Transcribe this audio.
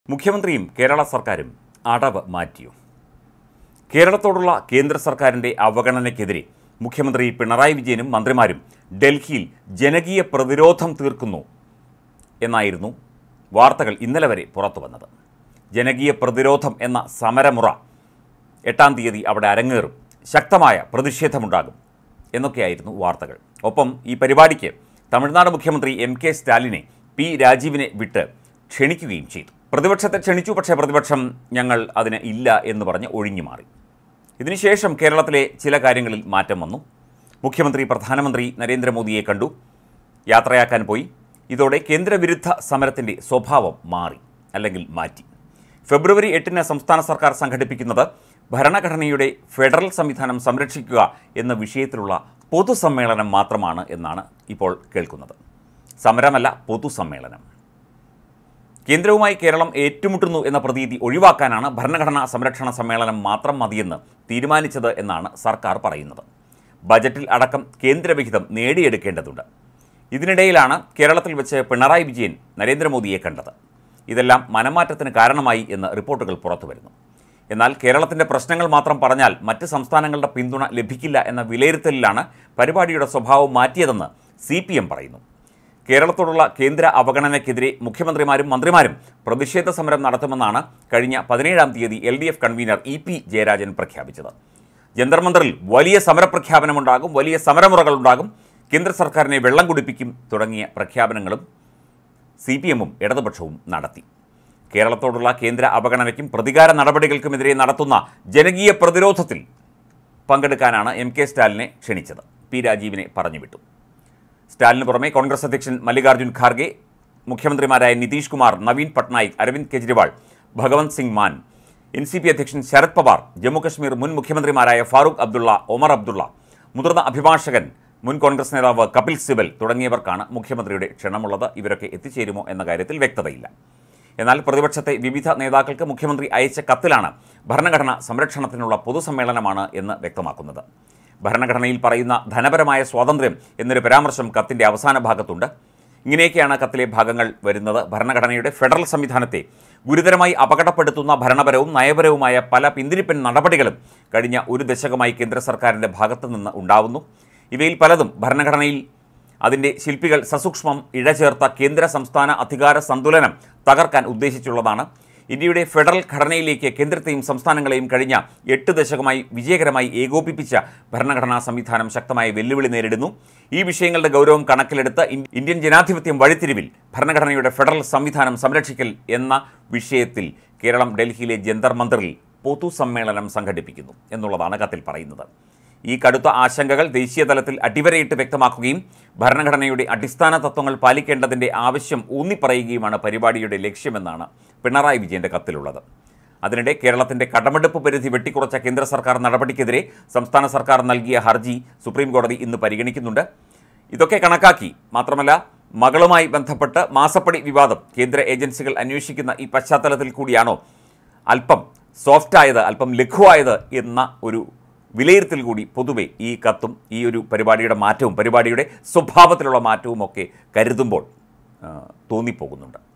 മുഖ്യമന്ത്രിയും കേരള സർക്കാരും അടവ് മാറ്റിയോ? കേരളത്തോടുള്ള കേന്ദ്ര സർക്കാരിൻ്റെ അവഗണനയ്ക്കെതിരെ മുഖ്യമന്ത്രി പിണറായി വിജയനും മന്ത്രിമാരും ഡൽഹിയിൽ ജനകീയ പ്രതിരോധം തീർക്കുന്നു എന്നായിരുന്നു വാർത്തകൾ ഇന്നലെ വരെ പുറത്തു വന്നത്. ജനകീയ പ്രതിരോധം എന്ന സമരമുറ 8-ാം തീയതി അവിടെ അരങ്ങേറും, ശക്തമായ പ്രതിഷേധമുണ്ടാകും എന്നൊക്കെയായിരുന്നു വാർത്തകൾ. ഒപ്പം ഈ പരിപാടിക്ക് തമിഴ്നാട് മുഖ്യമന്ത്രി MK സ്റ്റാലിനെ P രാജീവിനെ വിട്ട് ക്ഷണിക്കുകയും ചെയ്തു. പ്രതിപക്ഷത്തെ ക്ഷണിച്ചു, പക്ഷേ പ്രതിപക്ഷം ഞങ്ങൾ അതിന് ഇല്ല എന്ന് പറഞ്ഞ് ഒഴിഞ്ഞു മാറി. ഇതിനുശേഷം കേരളത്തിലെ ചില കാര്യങ്ങളിൽ മാറ്റം വന്നു. മുഖ്യമന്ത്രി പ്രധാനമന്ത്രി നരേന്ദ്രമോദിയെ കണ്ടു, യാത്രയാക്കാൻ പോയി. ഇതോടെ കേന്ദ്രവിരുദ്ധ സമരത്തിൻ്റെ സ്വഭാവം മാറി, അല്ലെങ്കിൽ മാറ്റി. ഫെബ്രുവരി 8-ന് സംസ്ഥാന സർക്കാർ സംഘടിപ്പിക്കുന്നത് ഭരണഘടനയുടെ ഫെഡറൽ സംവിധാനം സംരക്ഷിക്കുക എന്ന വിഷയത്തിലുള്ള പൊതുസമ്മേളനം മാത്രമാണ് എന്നാണ് ഇപ്പോൾ കേൾക്കുന്നത്. സമരമല്ല, പൊതുസമ്മേളനം. കേന്ദ്രവുമായി കേരളം ഏറ്റുമുട്ടുന്നു എന്ന പ്രതീതി ഒഴിവാക്കാനാണ് ഭരണഘടനാ സംരക്ഷണ സമ്മേളനം മാത്രം മതിയെന്ന് തീരുമാനിച്ചത് എന്നാണ് സർക്കാർ പറയുന്നത്. ബജറ്റിൽ അടക്കം കേന്ദ്രവിഹിതം നേടിയെടുക്കേണ്ടതുണ്ട്. ഇതിനിടയിലാണ് കേരളത്തിൽ വെച്ച് പിണറായി വിജയൻ നരേന്ദ്രമോദിയെ കണ്ടത്. ഇതെല്ലാം മനംമാറ്റത്തിന് കാരണമായി എന്ന് റിപ്പോർട്ടുകൾ പുറത്തു വരുന്നു. എന്നാൽ കേരളത്തിൻ്റെ പ്രശ്നങ്ങൾ മാത്രം പറഞ്ഞാൽ മറ്റ് സംസ്ഥാനങ്ങളുടെ പിന്തുണ ലഭിക്കില്ല എന്ന വിലയിരുത്തലിലാണ് പരിപാടിയുടെ സ്വഭാവം മാറ്റിയതെന്ന് CPM പറയുന്നു. കേരളത്തോടുള്ള കേന്ദ്ര അവഗണനയ്ക്കെതിരെ മുഖ്യമന്ത്രിമാരും മന്ത്രിമാരും പ്രതിഷേധ സമരം നടത്തുമെന്നാണ് കഴിഞ്ഞ 17-ാം തീയതി LDF കൺവീനർ EP ജയരാജൻ പ്രഖ്യാപിച്ചത്. ജന്തർ മന്ദറിൽ വലിയ സമരപ്രഖ്യാപനമുണ്ടാകും, വലിയ സമരമുറകളുണ്ടാകും, കേന്ദ്ര സർക്കാരിനെ വെള്ളം കുടിപ്പിക്കും തുടങ്ങിയ പ്രഖ്യാപനങ്ങളും CPM-ഉം ഇടതുപക്ഷവും നടത്തി. കേരളത്തോടുള്ള കേന്ദ്ര അവഗണനയ്ക്കും പ്രതികാര നടപടികൾക്കുമെതിരെ നടത്തുന്ന ജനകീയ പ്രതിരോധത്തിൽ പങ്കെടുക്കാനാണ് MK സ്റ്റാലിനെ ക്ഷണിച്ചത്. P രാജീവിനെ പറഞ്ഞുവിട്ടു. സ്റ്റാലിന് പുറമെ കോൺഗ്രസ് അധ്യക്ഷൻ മല്ലികാർജ്ജുൻ ഖാർഗെ, മുഖ്യമന്ത്രിമാരായ നിതീഷ് കുമാർ, നവീൻ പട്നായിക്, അരവിന്ദ് കെജ്രിവാൾ, ഭഗവന്ത് സിംഗ് മാൻ, NCP അധ്യക്ഷൻ ശരത് പവാർ, ജമ്മുകശ്മീർ മുൻ മുഖ്യമന്ത്രിമാരായ ഫാറൂഖ് അബ്ദുള്ള, ഒമർ അബ്ദുള്ള, മുതിർന്ന അഭിഭാഷകൻ മുൻ കോൺഗ്രസ് നേതാവ് കപിൽ സിബൽ തുടങ്ങിയവർക്കാണ് മുഖ്യമന്ത്രിയുടെ ക്ഷണമുള്ളത്. ഇവരൊക്കെ എത്തിച്ചേരുമോ എന്ന കാര്യത്തിൽ വ്യക്തതയില്ല. എന്നാൽ പ്രതിപക്ഷത്തെ വിവിധ നേതാക്കൾക്ക് മുഖ്യമന്ത്രി അയച്ച കത്തിലാണ് ഭരണഘടനാ സംരക്ഷണത്തിനുള്ള പൊതുസമ്മേളനമാണ് എന്ന് വ്യക്തമാക്കുന്നത്. ഭരണഘടനയിൽ പറയുന്ന ധനപരമായ സ്വാതന്ത്ര്യം എന്നൊരു പരാമർശം കത്തിൻ്റെ അവസാന ഭാഗത്തുണ്ട്. ഇങ്ങനെയൊക്കെയാണ് കത്തിലെ ഭാഗങ്ങൾ വരുന്നത്. ഭരണഘടനയുടെ ഫെഡറൽ സംവിധാനത്തെ ഗുരുതരമായി അപകടപ്പെടുത്തുന്ന ഭരണപരവും നയപരവുമായ പല പിന്തിരിപ്പൻ നടപടികളും കഴിഞ്ഞ ഒരു ദശകമായി കേന്ദ്ര സർക്കാരിൻ്റെ ഭാഗത്തു നിന്ന് ഉണ്ടാവുന്നു. ഇവയിൽ പലതും ഭരണഘടനയിൽ അതിൻ്റെ ശില്പികൾ സസൂക്ഷ്മം ഇഴചേർത്ത കേന്ദ്ര സംസ്ഥാന അധികാര സന്തുലനം തകർക്കാൻ ഉദ്ദേശിച്ചുള്ളതാണ്. ഇന്ത്യയുടെ ഫെഡറൽ ഘടനയിലേക്ക് കേന്ദ്രത്തെയും സംസ്ഥാനങ്ങളെയും കഴിഞ്ഞ 8 ദശകമായി വിജയകരമായി ഏകോപിപ്പിച്ച ഭരണഘടനാ സംവിധാനം ശക്തമായ വെല്ലുവിളി നേരിടുന്നു. ഈ വിഷയങ്ങളുടെ ഗൗരവം കണക്കിലെടുത്ത് ഇന്ത്യൻ ജനാധിപത്യം വഴിത്തിരിവിൽ ഭരണഘടനയുടെ ഫെഡറൽ സംവിധാനം സംരക്ഷിക്കൽ എന്ന വിഷയത്തിൽ കേരളം ഡൽഹിയിലെ ജന്തർ മന്ദറിൽ പൊതുസമ്മേളനം സംഘടിപ്പിക്കുന്നു എന്നുള്ളതാണ് കത്തിൽ പറയുന്നത്. ഈ കടുത്ത ആശങ്കകൾ ദേശീയ തലത്തിൽ അടിവരയിട്ട് വ്യക്തമാക്കുകയും ഭരണഘടനയുടെ അടിസ്ഥാന തത്വങ്ങൾ പാലിക്കേണ്ടതിൻ്റെ ആവശ്യം ഊന്നിപ്പറയുകയുമാണ് പരിപാടിയുടെ ലക്ഷ്യമെന്നാണ് പിണറായി വിജയൻ്റെ കത്തിലുള്ളത്. അതിനിടെ കേരളത്തിൻ്റെ കടമെടുപ്പ് പരിധി വെട്ടിക്കുറച്ച കേന്ദ്ര സർക്കാർ നടപടിക്കെതിരെ സംസ്ഥാന സർക്കാർ നൽകിയ ഹർജി സുപ്രീംകോടതി ഇന്ന് പരിഗണിക്കുന്നുണ്ട്. ഇതൊക്കെ കണക്കാക്കി മാത്രമല്ല, മകളുമായി ബന്ധപ്പെട്ട് മാസപ്പടി വിവാദം കേന്ദ്ര ഏജൻസികൾ അന്വേഷിക്കുന്ന ഈ പശ്ചാത്തലത്തിൽ കൂടിയാണോ അല്പം സോഫ്റ്റായത്, അല്പം ലഘുവായത് എന്ന ഒരു വിലയിരുത്തൽ കൂടി പൊതുവെ ഈ കത്തും ഈ ഒരു പരിപാടിയുടെ മാറ്റവും പരിപാടിയുടെ സ്വഭാവത്തിലുള്ള മാറ്റവും ഒക്കെ കരുതുമ്പോൾ തോന്നിപ്പോകുന്നുണ്ട്.